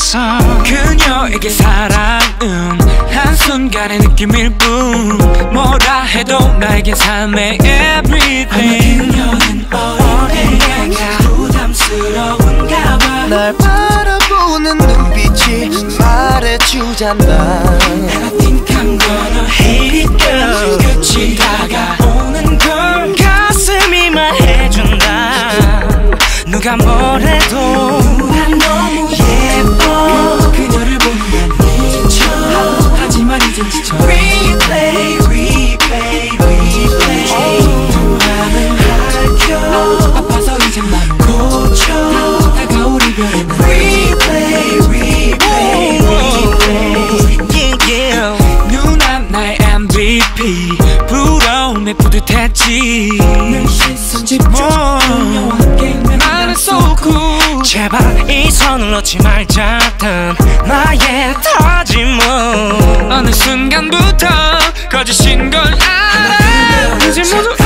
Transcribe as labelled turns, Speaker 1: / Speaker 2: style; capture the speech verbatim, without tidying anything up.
Speaker 1: 있어. 그녀에게 사랑은 한순간의 느낌일 뿐, 뭐라 해도 나에겐 삶의 everything. 그녀는 어린애가 부담스러운가 봐.
Speaker 2: 날 바라보는 눈빛이 말해주잖아.
Speaker 1: And I think I'm gonna hate it girl. 끝이 다가오는 걸 가슴이 말해준다. 누가 뭐래도 난 너무 예뻐. 그녀를 보면 지쳐. 하지만 이젠 지쳐. Replay, replay, replay. 마음은 밝혀. 아파서 이젠 마음을 고쳐. 다가올 이별은 Replay, replay, replay. Yeah, yeah. 누난 나의 엠브이피. 부러움에 뿌듯했지. 늘 시선 집중. 그녀와 함께 나는 so cool. 제발 이 손을 놓지 말자던 나의 다짐은 어느 순간부터 거짓인 걸 알아. 이제 모두